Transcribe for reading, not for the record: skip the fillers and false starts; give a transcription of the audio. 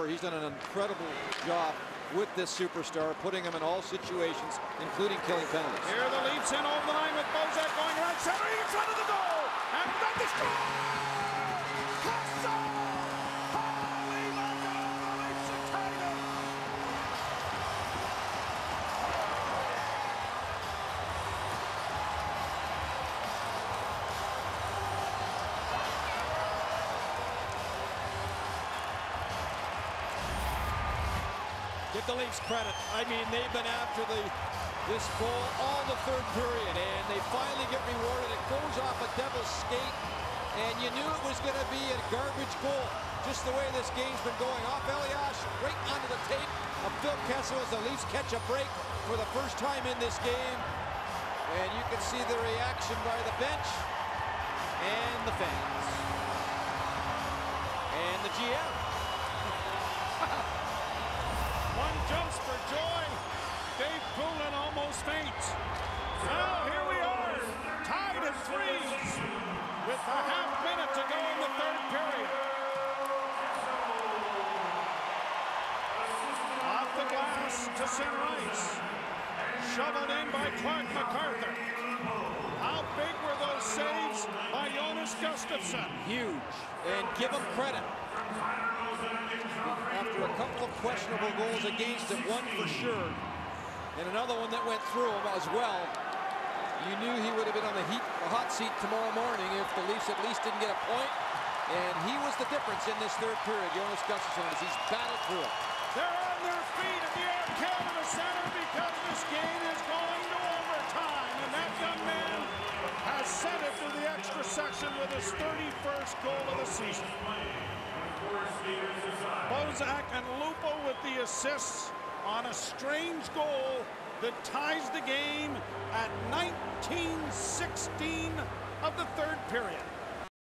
before. He's done an incredible job with this superstar, putting him in all situations, including killing penalties. Here the Leafs in over the line with Bozak going right center in front of the goal. And that is score! Give the Leafs credit. I mean, they've been after this goal all the third period, and they finally get rewarded. It goes off a devil's skate, and you knew it was going to be a garbage goal, just the way this game's been going. Off Elias, right onto the tape of Phil Kessel as the Leafs catch a break for the first time in this game. And you can see the reaction by the bench and the fans. And the GM. One jumps for joy. Dave Poulin almost faints. Now here we are, tied at 3 with a half minute to go in the third period. Off the glass to center ice. Shoveled in by Clark MacArthur. How big were those saves by Jonas Gustafsson? Huge, and give him credit. After a couple of questionable goals against him, one for sure, and another one that went through him as well, you knew he would have been on the hot seat tomorrow morning if the Leafs at least didn't get a point. And he was the difference in this third period, Jonas Gustafsson, as he's battled through it. They're on their feet at the Air Canada Center because this game is going to overtime. And that young man has sent it to the extra section with his 31st goal of the season. Bozak and Lupo with the assists on a strange goal that ties the game at 19:16 of the third period.